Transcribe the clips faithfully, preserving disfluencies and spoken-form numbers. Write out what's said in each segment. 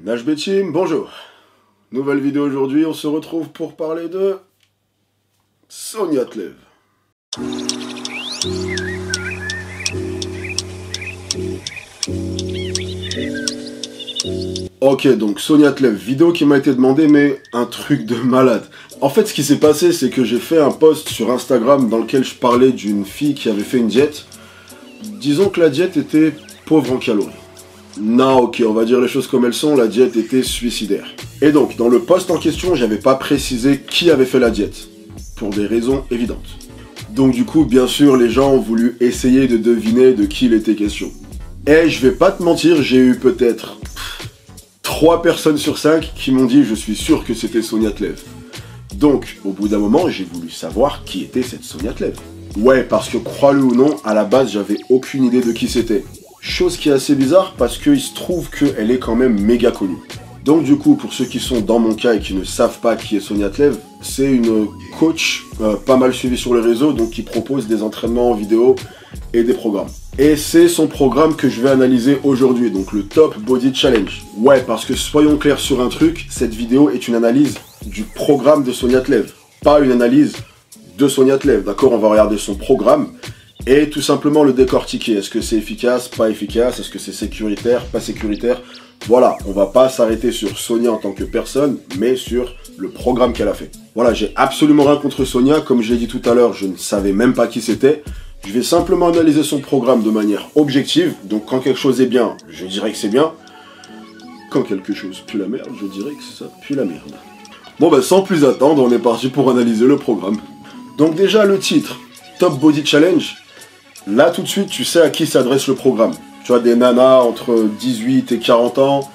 Nashbe Team, bonjour. Nouvelle vidéo aujourd'hui, on se retrouve pour parler de Sonia Tlev. Ok, donc Sonia Tlev, vidéo qui m'a été demandée, mais un truc de malade. En fait, ce qui s'est passé, c'est que j'ai fait un post sur Instagram dans lequel je parlais d'une fille qui avait fait une diète. Disons que la diète était pauvre en calories. Non, ok, on va dire les choses comme elles sont, la diète était suicidaire. Et donc, dans le post en question, j'avais pas précisé qui avait fait la diète, pour des raisons évidentes. Donc du coup, bien sûr, les gens ont voulu essayer de deviner de qui il était question. Et je vais pas te mentir, j'ai eu peut-être trois personnes sur cinq qui m'ont dit « je suis sûr que c'était Sonia Tlev ». Donc, au bout d'un moment, j'ai voulu savoir qui était cette Sonia Tlev. Ouais, parce que crois-le ou non, à la base, j'avais aucune idée de qui c'était. Chose qui est assez bizarre parce qu'il se trouve qu'elle est quand même méga connue. Donc du coup, pour ceux qui sont dans mon cas et qui ne savent pas qui est Sonia Tlev, c'est une coach euh, pas mal suivie sur les réseaux, donc qui propose des entraînements en vidéo et des programmes. Et c'est son programme que je vais analyser aujourd'hui, donc le Top Body Challenge. Ouais, parce que soyons clairs sur un truc, cette vidéo est une analyse du programme de Sonia Tlev, pas une analyse de Sonia Tlev, d'accord? On va regarder son programme et tout simplement le décortiquer. Est-ce que c'est efficace, pas efficace? Est-ce que c'est sécuritaire, pas sécuritaire? Voilà, on va pas s'arrêter sur Sonia en tant que personne, mais sur le programme qu'elle a fait. Voilà, j'ai absolument rien contre Sonia, comme je l'ai dit tout à l'heure, je ne savais même pas qui c'était. Je vais simplement analyser son programme de manière objective, donc quand quelque chose est bien, je dirais que c'est bien. Quand quelque chose pue la merde, je dirais que ça pue la merde. Bon bah sans plus attendre, on est parti pour analyser le programme. Donc déjà le titre, Top Body Challenge, là tout de suite tu sais à qui s'adresse le programme. Tu vois, des nanas entre dix-huit et quarante ans,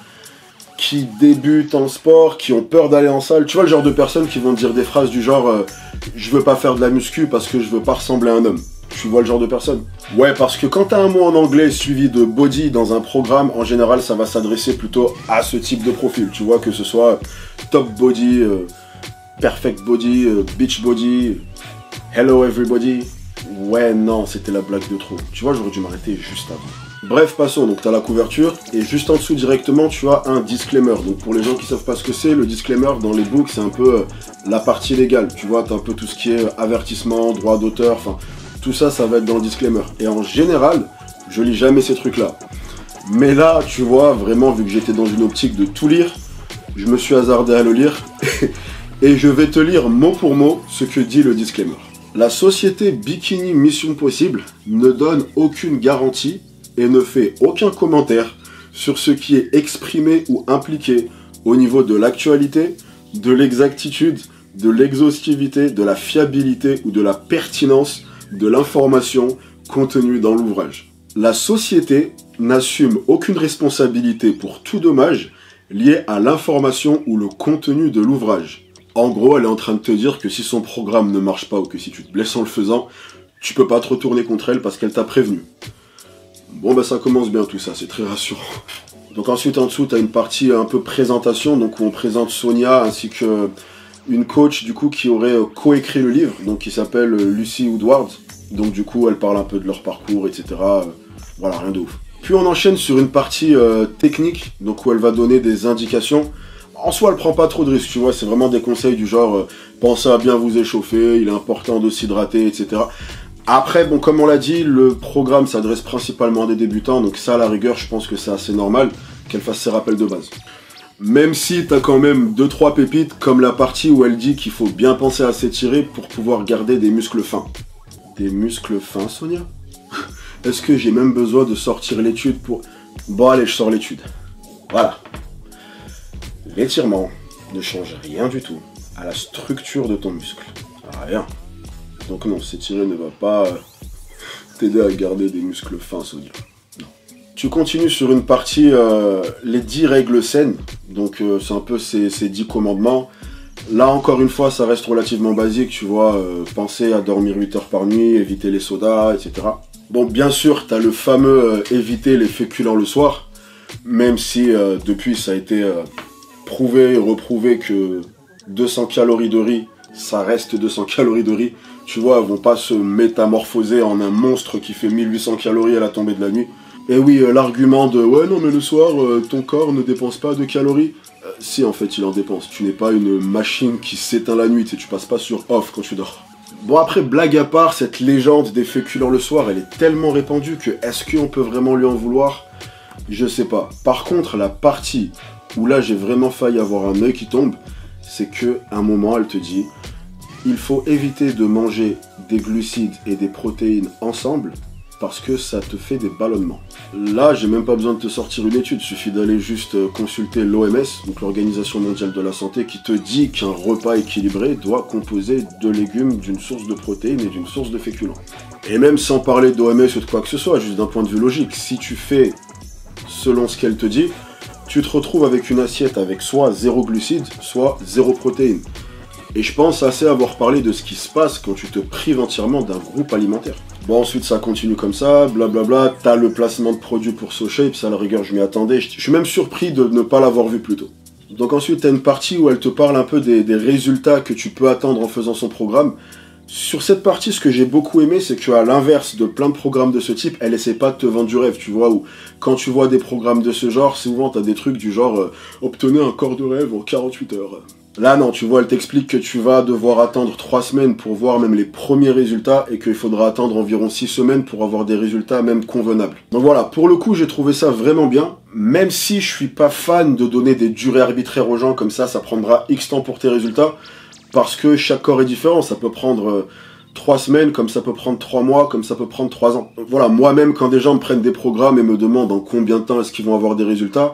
qui débutent en sport, qui ont peur d'aller en salle. Tu vois le genre de personnes qui vont dire des phrases du genre euh, « je veux pas faire de la muscu parce que je veux pas ressembler à un homme ». Tu vois le genre de personne? Ouais, parce que quand t'as un mot en anglais suivi de body dans un programme, en général ça va s'adresser plutôt à ce type de profil. Tu vois, que ce soit top body, euh, perfect body, euh, beach body, hello everybody. Ouais, non, c'était la blague de trop. Tu vois, j'aurais dû m'arrêter juste avant. Bref, passons, donc tu as la couverture, et juste en dessous directement, tu as un disclaimer. Donc pour les gens qui savent pas ce que c'est, le disclaimer dans les books, c'est un peu euh, la partie légale. Tu vois, tu as un peu tout ce qui est avertissement, droit d'auteur, enfin, tout ça, ça va être dans le disclaimer. Et en général, je lis jamais ces trucs-là. Mais là, tu vois, vraiment, vu que j'étais dans une optique de tout lire, je me suis hasardé à le lire, et je vais te lire mot pour mot ce que dit le disclaimer. La société Bikini Mission Possible ne donne aucune garantie et ne fait aucun commentaire sur ce qui est exprimé ou impliqué au niveau de l'actualité, de l'exactitude, de l'exhaustivité, de la fiabilité ou de la pertinence de l'information contenue dans l'ouvrage. La société n'assume aucune responsabilité pour tout dommage lié à l'information ou le contenu de l'ouvrage. En gros, elle est en train de te dire que si son programme ne marche pas ou que si tu te blesses en le faisant, tu peux pas te retourner contre elle parce qu'elle t'a prévenu. Bon bah ça commence bien tout ça, c'est très rassurant. Donc ensuite en dessous, tu as une partie un peu présentation, donc où on présente Sonia ainsi que une coach du coup qui aurait coécrit le livre, donc qui s'appelle Lucy Woodward. Donc du coup, elle parle un peu de leur parcours, et cetera. Voilà, rien de ouf. Puis on enchaîne sur une partie euh, technique, donc où elle va donner des indications. En soi, elle prend pas trop de risques, tu vois, c'est vraiment des conseils du genre euh, pensez à bien vous échauffer, il est important de s'hydrater, et cetera. Après, bon, comme on l'a dit, le programme s'adresse principalement à des débutants, donc ça, à la rigueur, je pense que c'est assez normal qu'elle fasse ses rappels de base. Même si t'as quand même deux trois pépites, comme la partie où elle dit qu'il faut bien penser à s'étirer pour pouvoir garder des muscles fins. Des muscles fins, Sonia? Est-ce que j'ai même besoin de sortir l'étude pour... Bon, allez, je sors l'étude. Voilà. L'étirement ne change rien du tout à la structure de ton muscle. Rien. Donc non, s'étirer ne va pas euh, t'aider à garder des muscles fins, Sonia. Non. Tu continues sur une partie, euh, les dix règles saines. Donc euh, c'est un peu ces, ces dix commandements. Là encore une fois, ça reste relativement basique, tu vois. Euh, penser à dormir huit heures par nuit, éviter les sodas, et cetera. Bon, bien sûr, t'as le fameux euh, éviter les féculents le soir. Même si euh, depuis ça a été... Euh, prouver et reprouver que deux cents calories de riz, ça reste deux cents calories de riz. Tu vois, elles vont pas se métamorphoser en un monstre qui fait mille huit cents calories à la tombée de la nuit. Et oui, euh, l'argument de « ouais non mais le soir, euh, ton corps ne dépense pas de calories euh, ». Si en fait il en dépense, tu n'es pas une machine qui s'éteint la nuit, et tu passes pas sur off quand tu dors. Bon après, blague à part, cette légende des féculents le soir, elle est tellement répandue que est-ce qu'on peut vraiment lui en vouloir? Je sais pas. Par contre, la partie où là j'ai vraiment failli avoir un œil qui tombe, c'est que à un moment elle te dit il faut éviter de manger des glucides et des protéines ensemble parce que ça te fait des ballonnements. Là, j'ai même pas besoin de te sortir une étude, il suffit d'aller juste consulter l'O M S, donc l'Organisation Mondiale de la Santé, qui te dit qu'un repas équilibré doit composer de légumes, d'une source de protéines et d'une source de féculents. Et même sans parler d'O M S ou de quoi que ce soit, juste d'un point de vue logique, si tu fais selon ce qu'elle te dit, tu te retrouves avec une assiette avec soit zéro glucides, soit zéro protéines. Et je pense assez avoir parlé de ce qui se passe quand tu te prives entièrement d'un groupe alimentaire. Bon, ensuite ça continue comme ça, blablabla, t'as le placement de produits pour SoShape, ça à la rigueur je m'y attendais, je suis même surpris de ne pas l'avoir vu plus tôt. Donc ensuite t'as une partie où elle te parle un peu des, des résultats que tu peux attendre en faisant son programme. Sur cette partie, ce que j'ai beaucoup aimé, c'est qu'à l'inverse de plein de programmes de ce type, elle essaie pas de te vendre du rêve, tu vois, où quand tu vois des programmes de ce genre, souvent t'as des trucs du genre euh, « obtenez un corps de rêve en quarante-huit heures ». Là non, tu vois, elle t'explique que tu vas devoir attendre trois semaines pour voir même les premiers résultats et qu'il faudra attendre environ six semaines pour avoir des résultats même convenables. Donc voilà, pour le coup, j'ai trouvé ça vraiment bien, même si je suis pas fan de donner des durées arbitraires aux gens, comme ça, ça prendra X temps pour tes résultats, parce que chaque corps est différent, ça peut prendre euh, trois semaines, comme ça peut prendre trois mois, comme ça peut prendre trois ans. Donc voilà, moi-même, quand des gens me prennent des programmes et me demandent en combien de temps est-ce qu'ils vont avoir des résultats,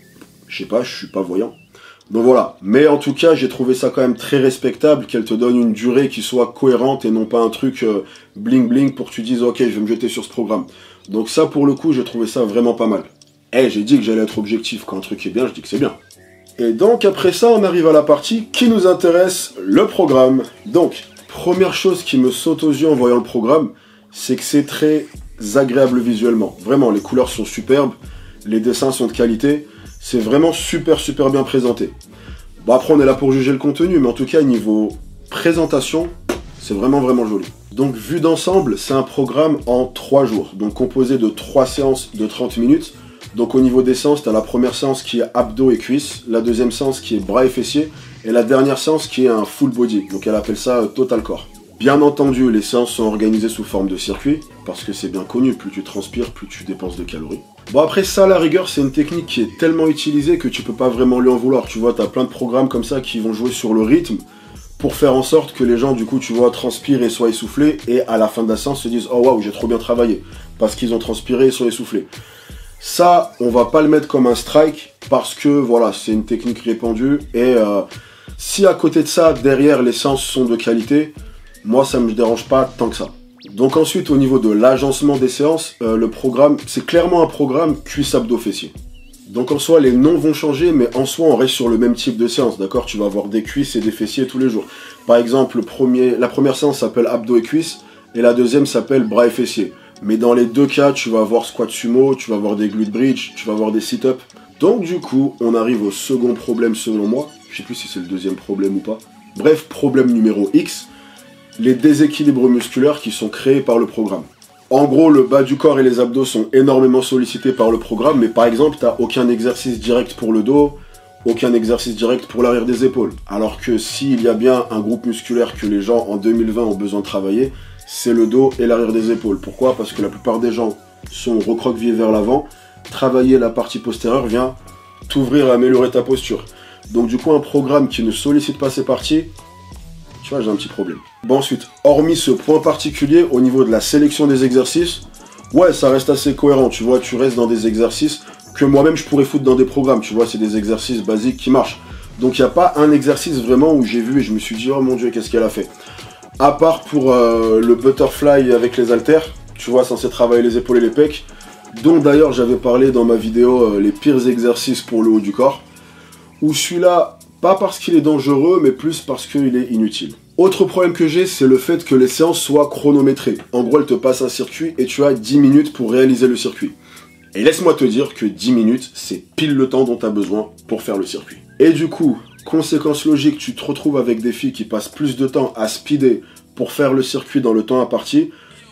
je sais pas, je suis pas voyant. Donc voilà, mais en tout cas, j'ai trouvé ça quand même très respectable, qu'elle te donne une durée qui soit cohérente et non pas un truc euh, bling bling pour que tu dises « ok, je vais me jeter sur ce programme ». Donc ça, pour le coup, j'ai trouvé ça vraiment pas mal. Eh, j'ai dit que j'allais être objectif, quand un truc est bien, je dis que c'est bien. Et donc après ça, on arrive à la partie qui nous intéresse, le programme. Donc, première chose qui me saute aux yeux en voyant le programme, c'est que c'est très agréable visuellement. Vraiment, les couleurs sont superbes, les dessins sont de qualité, c'est vraiment super super bien présenté. Bon après on est là pour juger le contenu, mais en tout cas niveau présentation, c'est vraiment vraiment joli. Donc vu d'ensemble, c'est un programme en trois jours, donc composé de trois séances de trente minutes. Donc au niveau des séances, tu as la première séance qui est abdos et cuisses, la deuxième séance qui est bras et fessiers, et la dernière séance qui est un full body, donc elle appelle ça euh, total corps. Bien entendu, les séances sont organisées sous forme de circuit, parce que c'est bien connu, plus tu transpires, plus tu dépenses de calories. Bon après ça, à la rigueur, c'est une technique qui est tellement utilisée que tu peux pas vraiment lui en vouloir. Tu vois, t'as plein de programmes comme ça qui vont jouer sur le rythme, pour faire en sorte que les gens, du coup, tu vois, transpirent et soient essoufflés, et à la fin de la séance se disent « oh waouh, j'ai trop bien travaillé », parce qu'ils ont transpiré et sont essoufflés. Ça, on va pas le mettre comme un strike, parce que, voilà, c'est une technique répandue, et euh, si à côté de ça, derrière, les séances sont de qualité, moi, ça me dérange pas tant que ça. Donc ensuite, au niveau de l'agencement des séances, euh, le programme, c'est clairement un programme cuisse abdos fessiers. Donc en soi, les noms vont changer, mais en soi, on reste sur le même type de séance, d'accord? Tu vas avoir des cuisses et des fessiers tous les jours. Par exemple, le premier, la première séance s'appelle abdos et cuisses, et la deuxième s'appelle bras et fessiers. Mais dans les deux cas, tu vas avoir squat sumo, tu vas avoir des glute bridge, tu vas avoir des sit-ups. Donc du coup, on arrive au second problème selon moi. Je sais plus si c'est le deuxième problème ou pas. Bref, problème numéro X. Les déséquilibres musculaires qui sont créés par le programme. En gros, le bas du corps et les abdos sont énormément sollicités par le programme, mais par exemple, tu n'as aucun exercice direct pour le dos, aucun exercice direct pour l'arrière des épaules. Alors que s'il y a bien un groupe musculaire que les gens en deux mille vingt ont besoin de travailler, c'est le dos et l'arrière des épaules. Pourquoi? Parce que la plupart des gens sont recroquevillés vers l'avant, travailler la partie postérieure vient t'ouvrir et améliorer ta posture. Donc du coup, un programme qui ne sollicite pas ces parties, tu vois, j'ai un petit problème. Bon ensuite, hormis ce point particulier, au niveau de la sélection des exercices, ouais, ça reste assez cohérent, tu vois, tu restes dans des exercices que moi-même je pourrais foutre dans des programmes, tu vois, c'est des exercices basiques qui marchent. Donc il n'y a pas un exercice vraiment où j'ai vu et je me suis dit, oh mon dieu, qu'est-ce qu'elle a fait. À part pour euh, le butterfly avec les haltères, tu vois, censé travailler les épaules et les pecs, dont d'ailleurs j'avais parlé dans ma vidéo euh, les pires exercices pour le haut du corps, où celui-là, pas parce qu'il est dangereux, mais plus parce qu'il est inutile. Autre problème que j'ai, c'est le fait que les séances soient chronométrées. En gros, elle te passe un circuit et tu as dix minutes pour réaliser le circuit. Et laisse-moi te dire que dix minutes, c'est pile le temps dont tu as besoin pour faire le circuit. Et du coup, conséquence logique, tu te retrouves avec des filles qui passent plus de temps à speeder pour faire le circuit dans le temps imparti,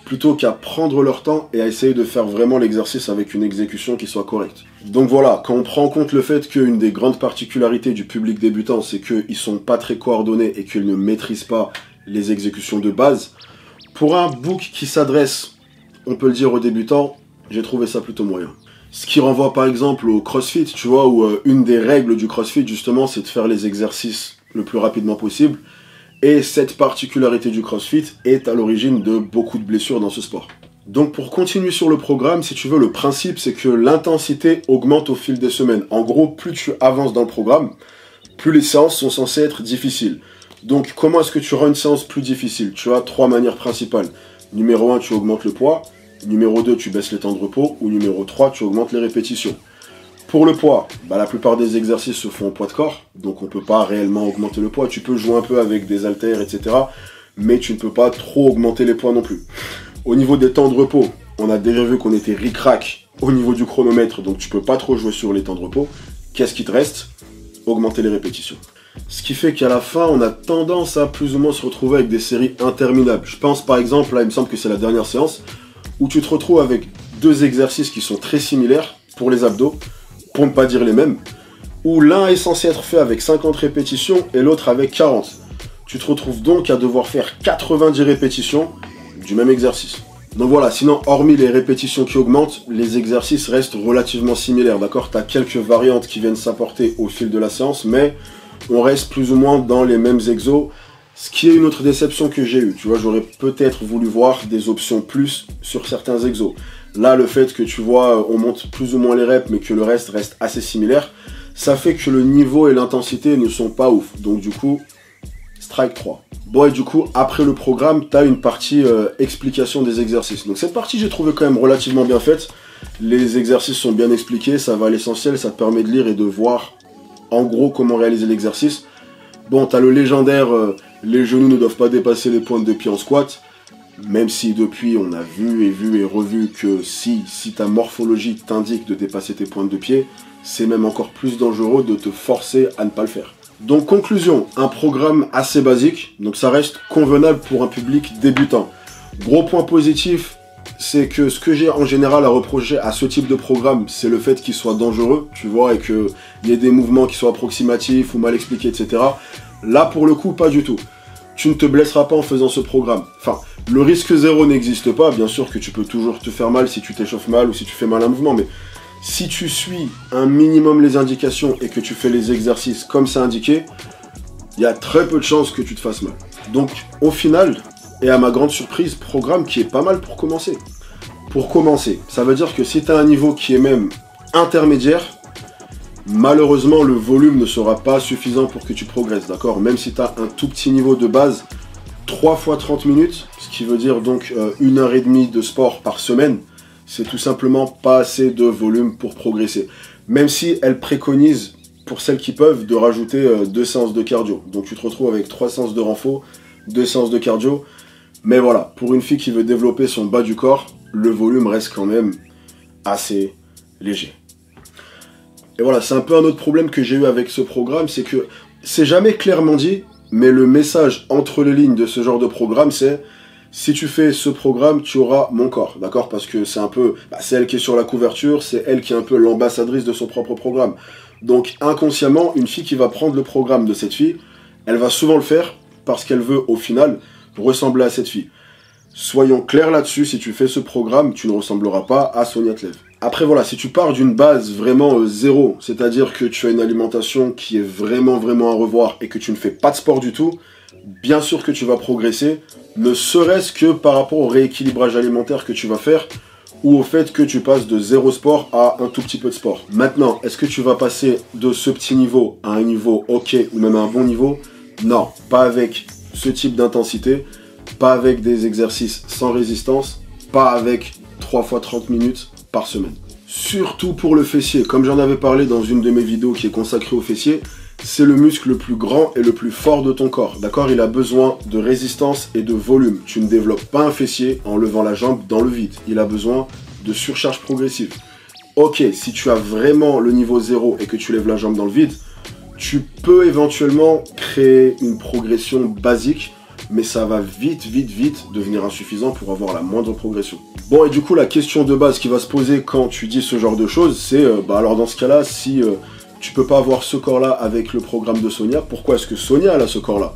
plutôt qu'à prendre leur temps et à essayer de faire vraiment l'exercice avec une exécution qui soit correcte. Donc voilà, quand on prend en compte le fait qu'une des grandes particularités du public débutant, c'est qu'ils sont pas très coordonnés et qu'ils ne maîtrisent pas les exécutions de base, pour un book qui s'adresse, on peut le dire, aux débutants, j'ai trouvé ça plutôt moyen. Ce qui renvoie par exemple au CrossFit, tu vois, où euh, une des règles du CrossFit, justement, c'est de faire les exercices le plus rapidement possible. Et cette particularité du CrossFit est à l'origine de beaucoup de blessures dans ce sport. Donc pour continuer sur le programme, si tu veux, le principe, c'est que l'intensité augmente au fil des semaines. En gros, plus tu avances dans le programme, plus les séances sont censées être difficiles. Donc comment est-ce que tu rends une séance plus difficile? Tu as trois manières principales. Numéro un, tu augmentes le poids. Numéro deux, tu baisses les temps de repos. Ou numéro trois, tu augmentes les répétitions. Pour le poids, bah, la plupart des exercices se font au poids de corps, donc on ne peut pas réellement augmenter le poids. Tu peux jouer un peu avec des haltères, et cetera, mais tu ne peux pas trop augmenter les poids non plus. Au niveau des temps de repos, on a déjà vu qu'on était ric-rac au niveau du chronomètre, donc tu ne peux pas trop jouer sur les temps de repos. Qu'est-ce qui te reste? Augmenter les répétitions. Ce qui fait qu'à la fin, on a tendance à plus ou moins se retrouver avec des séries interminables. Je pense par exemple, là il me semble que c'est la dernière séance, où tu te retrouves avec deux exercices qui sont très similaires pour les abdos, pour ne pas dire les mêmes, où l'un est censé être fait avec cinquante répétitions et l'autre avec quarante. Tu te retrouves donc à devoir faire quatre-vingt-dix répétitions du même exercice. Donc voilà, sinon, hormis les répétitions qui augmentent, les exercices restent relativement similaires, d'accord? Tu as quelques variantes qui viennent s'apporter au fil de la séance, mais on reste plus ou moins dans les mêmes exos, ce qui est une autre déception que j'ai eue. Tu vois, j'aurais peut-être voulu voir des options plus sur certains exos. Là, le fait que tu vois, on monte plus ou moins les reps, mais que le reste reste assez similaire, ça fait que le niveau et l'intensité ne sont pas ouf. Donc du coup, strike trois. Bon, et du coup, après le programme, tu as une partie euh, explication des exercices. Donc cette partie, j'ai trouvé quand même relativement bien faite. Les exercices sont bien expliqués, ça va à l'essentiel, ça te permet de lire et de voir en gros comment réaliser l'exercice. Bon, tu as le légendaire, euh, les genoux ne doivent pas dépasser les pointes de pied en squat. Même si depuis on a vu et vu et revu que si, si ta morphologie t'indique de dépasser tes pointes de pied, c'est même encore plus dangereux de te forcer à ne pas le faire. Donc conclusion, un programme assez basique, donc ça reste convenable pour un public débutant. Gros point positif, c'est que ce que j'ai en général à reprocher à ce type de programme, c'est le fait qu'il soit dangereux, tu vois, et qu'il y ait des mouvements qui soient approximatifs ou mal expliqués, et cetera. Là pour le coup, pas du tout. Tu ne te blesseras pas en faisant ce programme. Enfin, le risque zéro n'existe pas. Bien sûr que tu peux toujours te faire mal si tu t'échauffes mal ou si tu fais mal un mouvement. Mais si tu suis un minimum les indications et que tu fais les exercices comme c'est indiqué, il y a très peu de chances que tu te fasses mal. Donc, au final, et à ma grande surprise, programme qui est pas mal pour commencer. Pour commencer, ça veut dire que si tu as un niveau qui est même intermédiaire, malheureusement, le volume ne sera pas suffisant pour que tu progresses, d'accord? Même si tu as un tout petit niveau de base, trois fois trente minutes, ce qui veut dire donc euh, une heure et demie de sport par semaine, c'est tout simplement pas assez de volume pour progresser. Même si elle préconise, pour celles qui peuvent, de rajouter euh, deux séances de cardio. Donc tu te retrouves avec trois séances de renfo, deux séances de cardio. Mais voilà, pour une fille qui veut développer son bas du corps, le volume reste quand même assez léger. Et voilà, c'est un peu un autre problème que j'ai eu avec ce programme, c'est que c'est jamais clairement dit, mais le message entre les lignes de ce genre de programme, c'est si tu fais ce programme, tu auras mon corps, d'accord? Parce que c'est un peu, bah, c'est elle qui est sur la couverture, c'est elle qui est un peu l'ambassadrice de son propre programme. Donc inconsciemment, une fille qui va prendre le programme de cette fille, elle va souvent le faire parce qu'elle veut au final ressembler à cette fille. Soyons clairs là-dessus, si tu fais ce programme, tu ne ressembleras pas à Sonia Tlev. Après voilà, si tu pars d'une base vraiment euh, zéro, c'est-à-dire que tu as une alimentation qui est vraiment vraiment à revoir et que tu ne fais pas de sport du tout, bien sûr que tu vas progresser, ne serait-ce que par rapport au rééquilibrage alimentaire que tu vas faire ou au fait que tu passes de zéro sport à un tout petit peu de sport. Maintenant, est-ce que tu vas passer de ce petit niveau à un niveau ok ou même à un bon niveau? Non, pas avec ce type d'intensité, pas avec des exercices sans résistance, pas avec trois fois trente minutes par semaine. Surtout pour le fessier, comme j'en avais parlé dans une de mes vidéos qui est consacrée au fessier, c'est le muscle le plus grand et le plus fort de ton corps, d'accord? Il a besoin de résistance et de volume. Tu ne développes pas un fessier en levant la jambe dans le vide. Il a besoin de surcharge progressive. Ok, si tu as vraiment le niveau zéro et que tu lèves la jambe dans le vide, tu peux éventuellement créer une progression basique, mais ça va vite, vite, vite devenir insuffisant pour avoir la moindre progression. Bon, et du coup, la question de base qui va se poser quand tu dis ce genre de choses, c'est, euh, bah alors dans ce cas-là, si euh, tu peux pas avoir ce corps-là avec le programme de Sonia, pourquoi est-ce que Sonia elle a ce corps-là?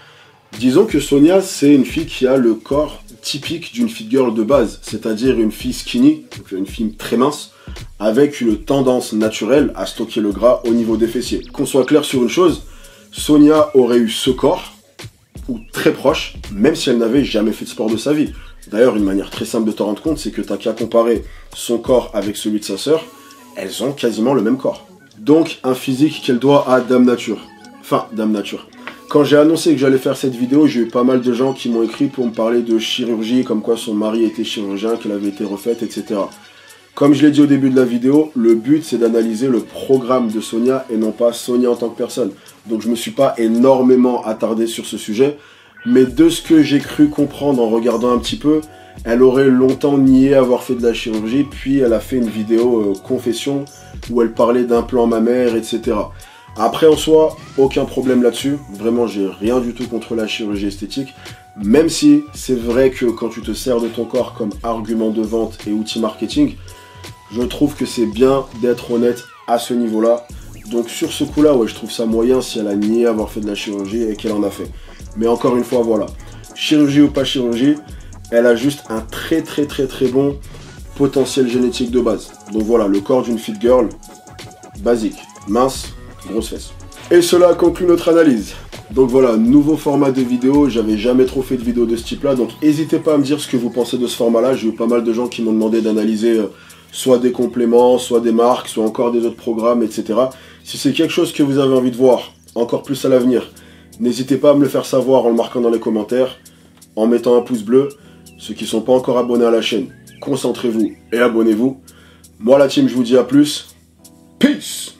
Disons que Sonia, c'est une fille qui a le corps typique d'une fit girl de base, c'est-à-dire une fille skinny, donc une fille très mince, avec une tendance naturelle à stocker le gras au niveau des fessiers. Qu'on soit clair sur une chose, Sonia aurait eu ce corps, ou très proche, même si elle n'avait jamais fait de sport de sa vie. D'ailleurs, une manière très simple de t'en rendre compte, c'est que t'as qu'à comparer son corps avec celui de sa sœur, elles ont quasiment le même corps. Donc, un physique qu'elle doit à Dame Nature. Enfin, Dame Nature. Quand j'ai annoncé que j'allais faire cette vidéo, j'ai eu pas mal de gens qui m'ont écrit pour me parler de chirurgie, comme quoi son mari était chirurgien, qu'elle avait été refaite, et cetera. Comme je l'ai dit au début de la vidéo, le but c'est d'analyser le programme de Sonia et non pas Sonia en tant que personne. Donc je me suis pas énormément attardé sur ce sujet, mais de ce que j'ai cru comprendre en regardant un petit peu, elle aurait longtemps nié avoir fait de la chirurgie, puis elle a fait une vidéo euh, confession où elle parlait d'implants mammaires, et cetera. Après en soi, aucun problème là-dessus, vraiment j'ai rien du tout contre la chirurgie esthétique, même si c'est vrai que quand tu te sers de ton corps comme argument de vente et outil marketing, je trouve que c'est bien d'être honnête à ce niveau-là. Donc sur ce coup-là, ouais, je trouve ça moyen si elle a nié avoir fait de la chirurgie et qu'elle en a fait. Mais encore une fois, voilà. Chirurgie ou pas chirurgie, elle a juste un très très très très bon potentiel génétique de base. Donc voilà, le corps d'une fit girl, basique, mince, grosse fesse. Et cela conclut notre analyse. Donc voilà, nouveau format de vidéo, j'avais jamais trop fait de vidéo de ce type-là, donc n'hésitez pas à me dire ce que vous pensez de ce format-là. J'ai eu pas mal de gens qui m'ont demandé d'analyser euh, soit des compléments, soit des marques, soit encore des autres programmes, et cetera. Si c'est quelque chose que vous avez envie de voir, encore plus à l'avenir, n'hésitez pas à me le faire savoir en le marquant dans les commentaires, en mettant un pouce bleu. Ceux qui ne sont pas encore abonnés à la chaîne, concentrez-vous et abonnez-vous. Moi la team, je vous dis à plus. Peace!